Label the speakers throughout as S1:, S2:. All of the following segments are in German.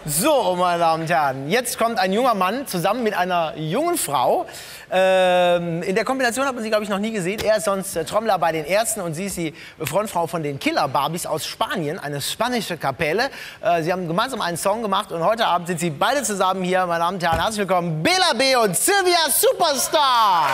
S1: So, meine Damen und Herren, jetzt kommt ein junger Mann zusammen mit einer jungen Frau. In der Kombination hat man sie, glaube ich, noch nie gesehen. Er ist sonst Trommler bei den Ärzten und sie ist die Frontfrau von den Killer Barbies aus Spanien, eine spanische Kapelle. Sie haben gemeinsam einen Song gemacht und heute Abend sind sie beide zusammen hier. Meine Damen und Herren, herzlich willkommen, Bela B. und Silvia Superstar.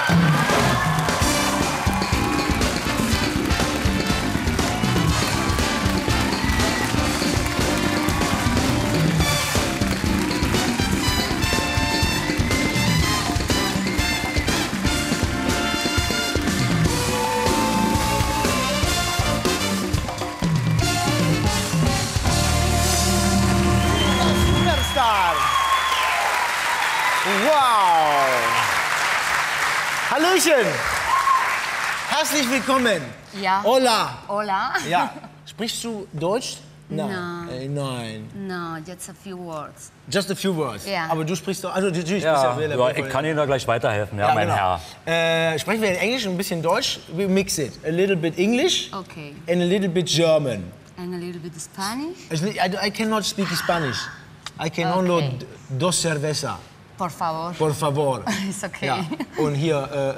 S1: Wow! Hallöchen! Herzlich willkommen!
S2: Ja.
S1: Hola!
S2: Hola!
S1: Ja. Sprichst du Deutsch?
S2: No.
S1: Nein.
S2: No, just a few words.
S1: Just a few words?
S2: Ja.
S1: Aber du sprichst doch... Also, natürlich
S3: Ja,
S1: bist
S3: ja, ich kann Ihnen da gleich weiterhelfen, ja, mein
S1: genau.
S3: Herr.
S1: Sprechen wir in Englisch und ein bisschen Deutsch? We mix it. A little bit English
S2: Okay.
S1: and a little bit German.
S2: And a little bit Spanish.
S1: I cannot speak Spanish. I can only dos cerveza.
S2: Por favor.
S1: Por favor.
S2: It's okay.
S1: Ja. Und hier,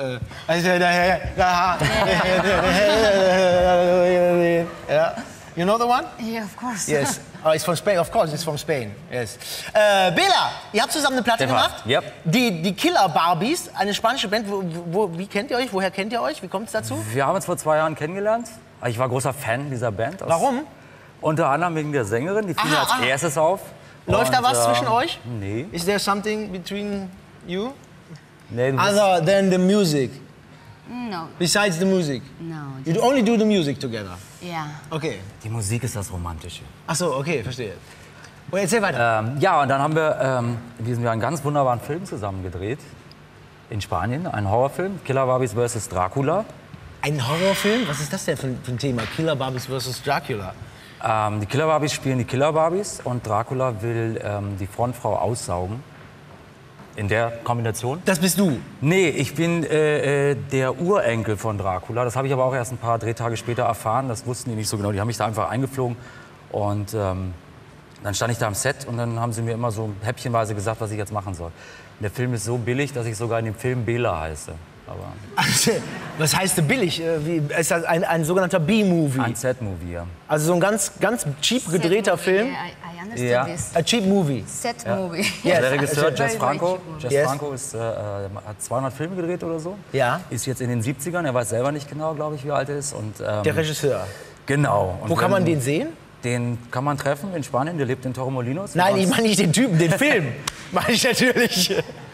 S1: ja. You know the one?
S2: Yeah, of course.
S1: Yes. Oh, it's from Spain. Of course, it's from Spain. Yes. Bela, ihr habt zusammen eine Platte
S3: Stefan,
S1: gemacht.
S3: yep.
S1: Die Killer Barbies, eine spanische Band. Wie kennt ihr euch? Woher kennt ihr euch? Wie kommt es dazu?
S3: Wir haben uns vor 2 Jahren kennengelernt. Ich war großer Fan dieser Band.
S1: Warum?
S3: Unter anderem wegen der Sängerin, die fiel mir als erstes auf.
S1: Läuft da
S3: Und,
S1: was zwischen euch?
S3: Nee.
S1: Is there something between you?
S3: Nee, du bist-
S1: Other than the music?
S2: No,
S1: Besides the music?
S2: no.
S1: You only do the music together?
S2: Yeah.
S1: Okay.
S3: Die Musik ist das Romantische.
S1: Ach so, okay, verstehe. Und erzähl weiter.
S3: Ja, und dann haben wir in diesem Jahr einen ganz wunderbaren Film zusammen gedreht. In Spanien, einen Horrorfilm, Killer Barbies vs. Dracula.
S1: Ein Horrorfilm? Was ist das denn für ein Thema? Killer Barbies vs. Dracula?
S3: Die Killer Barbies spielen die Killer Barbies und Dracula will die Frontfrau aussaugen. In der Kombination.
S1: Das bist du?
S3: Nee, ich bin der Urenkel von Dracula. Das habe ich aber auch erst ein paar Drehtage später erfahren. Das wussten die nicht so genau. Die haben mich da einfach eingeflogen. Und dann stand ich da am Set und dann haben sie mir immer so häppchenweise gesagt, was ich jetzt machen soll. Und der Film ist so billig, dass ich sogar in dem Film Bela heiße. Aber
S1: Also, was heißt denn billig? Ist das ein sogenannter B-Movie?
S3: ein Z-Movie, ja.
S1: Also so ein ganz cheap gedrehter Film?
S2: I understood
S3: Ja.
S2: this.
S1: A cheap movie?
S2: Set movie.
S1: Yes.
S3: Der Regisseur
S1: Also,
S3: Jess Franco,
S1: Yes.
S3: hat 200 Filme gedreht oder so.
S1: Ja.
S3: Ist jetzt in den 70ern. Er weiß selber nicht genau, glaube ich, wie alt er ist. Und,
S1: Der Regisseur.
S3: genau. Und
S1: Wo kann man
S3: wenn-
S1: den sehen?
S3: Den kann man treffen in Spanien. Der lebt in Torremolinos.
S1: Nein, ich meine nicht den Typen, den Film. Meine ich natürlich.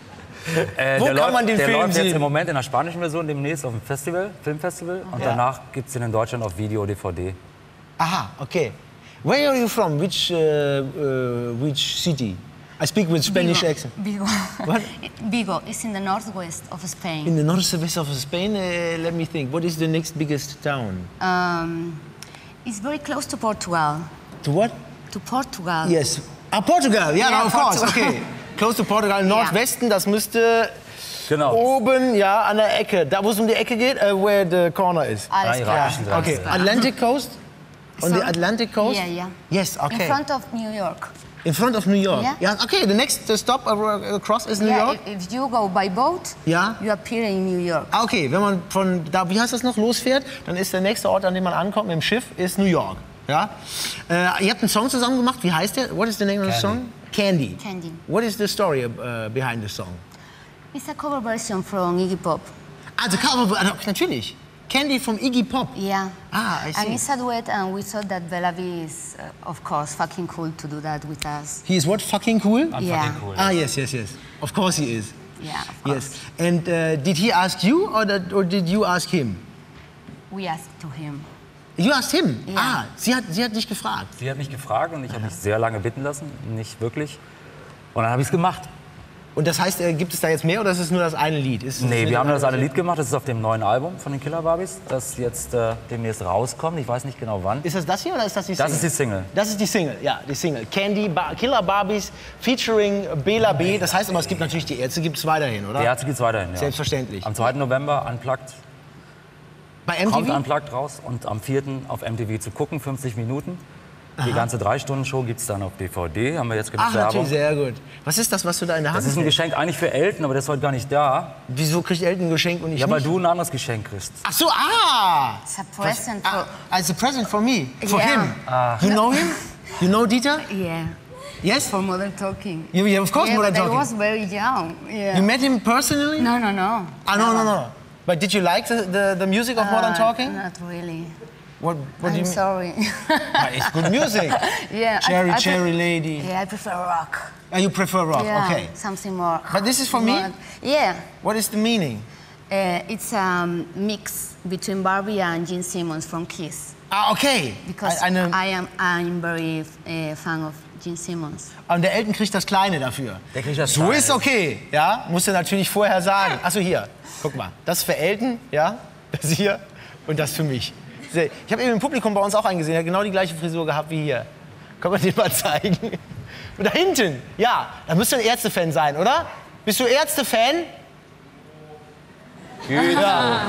S1: Wo kann man den
S3: der
S1: Film
S3: läuft jetzt
S1: sehen?
S3: im Moment in der spanischen Version demnächst auf dem Filmfestival. Und danach gibt es ihn in Deutschland auf Video, DVD.
S1: Aha, okay. Where are you from? Which city? I speak with Spanish accent.
S2: Vigo.
S1: What?
S2: Vigo is in the northwest of Spain.
S1: In the northwest of Spain, let me think. What is the next biggest town?
S2: It's very close to Portugal.
S1: To what?
S2: To Portugal.
S1: Yes. Ah, Portugal. Yeah,
S2: Yeah,
S1: of course.
S2: Portugal.
S1: Okay. Close to Portugal. Nordwesten, das müsste
S3: Genau.
S1: oben, ja, an der Ecke. Da, wo es um die Ecke geht, where the corner is.
S2: Alles
S3: Ah,
S2: klar.
S3: irakischen Grenze.
S1: Okay.
S2: Alles klar.
S1: Atlantic coast? On the
S2: Sorry?
S1: Atlantic coast?
S2: Yeah, yeah.
S1: Yes, okay.
S2: In front of New York.
S1: In front of New York?
S2: Yeah.
S1: Okay, the next stop across is New
S2: Yeah,
S1: York?
S2: if you go by boat,
S1: Ja.
S2: you appear in New York.
S1: Ah, okay, wenn man von da, wie heißt das noch, losfährt, dann ist der nächste Ort, an dem man ankommt mit dem Schiff, ist New York. Ja? Ihr habt einen Song zusammen gemacht, wie heißt der? What is the name of the song? Candy.
S2: Candy.
S1: What is the story behind the song?
S2: It's a cover version from Iggy Pop.
S1: Also, natürlich. Candy from Iggy Pop.
S2: Yeah.
S1: Ah, I see.
S2: And it's a duet, and we thought that Bela B is, of course, fucking cool to do that with us.
S1: He is what, fucking cool?
S2: Yeah.
S3: Cool.
S1: Ah, yes. Of course he is.
S2: Yeah, of course.
S1: Yes. And did he ask you or did you ask him?
S2: We asked to him.
S1: You asked him?
S2: Ja.
S1: Ah, sie hat dich gefragt.
S3: Sie hat mich gefragt und ich habe mich sehr lange bitten lassen. Nicht wirklich. Und dann habe ich es gemacht.
S1: Und das heißt, gibt es da jetzt mehr oder ist es nur das eine Lied?
S3: Nee, wir haben das eine Lied gemacht. Das ist auf dem neuen Album von den Killer Barbies, das jetzt demnächst rauskommt. Ich weiß nicht genau wann.
S1: Ist das hier oder ist das die Single?
S3: Das ist die Single.
S1: Das ist die Single, ja, die Single. Killer Barbies featuring Bela B. Das heißt aber, es gibt natürlich die Ärzte, gibt es weiterhin, oder?
S3: Die Ärzte geht's weiterhin, ja.
S1: Selbstverständlich.
S3: Am 2. November Unplugged,
S1: Bei
S3: kommt
S1: MTV?
S3: Unplugged raus und am 4. auf MTV zu gucken, 50 Minuten. Die ganze 3-Stunden-Show gibt es dann auf DVD, haben wir jetzt genug
S1: Ach,
S3: Werbung.
S1: natürlich, sehr gut. Was ist das, was du da in der Hand
S3: Das ist ein
S1: hältst?
S3: Geschenk eigentlich für Elton, aber der ist heute gar nicht da.
S1: Wieso kriegt Elton ein Geschenk und ich
S3: Ja, weil
S1: nicht?
S3: du ein anderes Geschenk kriegst.
S1: Ach so, ah!
S2: It's a present for...
S1: It's a present for me, for
S2: Yeah.
S1: him. You know him? You know Dieter?
S2: Yeah,
S1: Yes?
S2: for Modern Talking.
S1: You of course
S2: Yeah,
S1: Modern
S2: but I
S1: Talking.
S2: was very young. Yeah.
S1: You met him personally?
S2: No, no, no.
S1: Ah, no. But did you like the music of Modern Talking?
S2: Not really.
S1: What do you
S2: I'm
S1: mean?
S2: sorry.
S1: Ah, it's good music.
S2: Yeah.
S1: Cherry Lady.
S2: Yeah, I prefer rock.
S1: Ah, you prefer rock,
S2: Yeah,
S1: okay.
S2: something more.
S1: But this is for me?
S2: Yeah.
S1: What is the meaning?
S2: It's a mix between Barbie and Gene Simmons from Kiss.
S1: Ah, okay.
S2: Because I'm very fan of Gene Simmons.
S1: Und der Elton kriegt das Kleine dafür.
S3: Der kriegt das
S1: So
S3: Kleine.
S1: ist okay, ja? Musst du natürlich vorher sagen. Achso, hier, guck mal. Das ist für Elton, ja? Das hier und das für mich. Ich habe eben im Publikum bei uns auch einen gesehen, der hat genau die gleiche Frisur gehabt wie hier. Kann man den mal zeigen? Und da hinten, ja, da müsst ihr ein Ärzte-Fan sein, oder? Bist du Ärzte-Fan? Ja.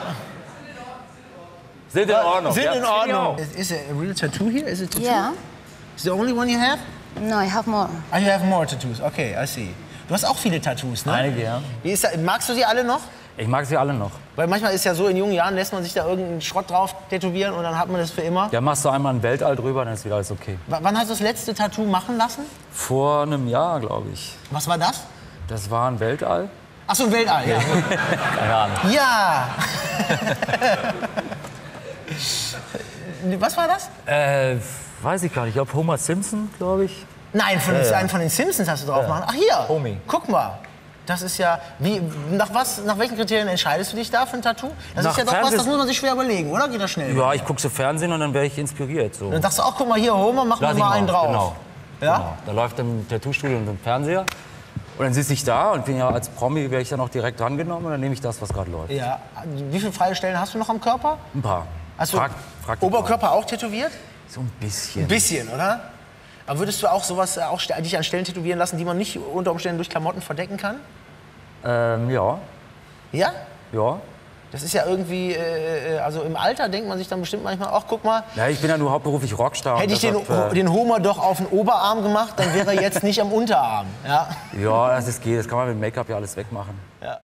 S3: Sind in Ordnung.
S1: Sind
S3: ja,
S1: in
S3: das finde ich
S1: Ordnung.
S3: auch.
S1: Is it a real tattoo here? Is it tattoo?
S2: Yeah.
S1: Is the only one you have?
S2: No, I have more.
S1: Ah, you have more tattoos. Okay, I see. Du hast auch viele Tattoos, ne?
S3: Einige, ja.
S1: Wie ist das? Magst du sie alle noch?
S3: Ich mag sie alle noch.
S1: Weil manchmal ist ja so, in jungen Jahren lässt man sich da irgendeinen Schrott drauf tätowieren und dann hat man das für immer.
S3: Ja, machst du einmal ein Weltall drüber, dann ist wieder alles okay.
S1: Wann hast du das letzte Tattoo machen lassen?
S3: Vor einem Jahr, glaube ich.
S1: Was war das?
S3: Das war ein Weltall.
S1: Ach so, ein Weltall, ja.
S3: Keine Ahnung.
S1: Ja! Was war das?
S3: Weiß ich gar nicht. Ich glaube, Homer Simpson, glaube ich.
S1: Nein, einen von den Simpsons hast du drauf machen. Ach, hier.
S3: Homie.
S1: Guck mal. Das ist ja, nach welchen Kriterien entscheidest du dich da für ein Tattoo? Das
S3: Nach
S1: ist ja doch was,
S3: Fernseh-
S1: das muss man sich schwer überlegen, oder? Geht das schnell?
S3: Ja, ich gucke so Fernsehen und dann wäre ich inspiriert. So.
S1: Dann sagst du auch, guck mal hier, Homer, mach
S3: Lass
S1: mir
S3: ich
S1: mal einen drauf.
S3: Genau.
S1: Ja?
S3: Genau. Da läuft im Tattoo-Studio und im Fernseher. Und dann sitze ich da und bin ja als Promi, wäre ich dann auch direkt drangenommen und dann nehme ich das, was gerade läuft.
S1: Ja. Wie viele freie Stellen hast du noch am Körper?
S3: Ein paar.
S1: Hast du
S3: Frag die
S1: Oberkörper auch tätowiert?
S3: Frau. So ein bisschen.
S1: Ein bisschen, oder? Aber würdest du auch sowas dich an Stellen tätowieren lassen, die man nicht unter Umständen durch Klamotten verdecken kann?
S3: Ja.
S1: Ja?
S3: Ja.
S1: Das ist ja irgendwie, also im Alter denkt man sich dann bestimmt manchmal, ach guck mal,
S3: Ja, ich bin ja nur hauptberuflich Rockstar.
S1: hätte ich
S3: und deshalb,
S1: den Homer doch auf den Oberarm gemacht, dann wäre er jetzt nicht am Unterarm. Ja?
S3: Ja, das geht. Das kann man mit Make-up ja alles wegmachen.
S1: Ja.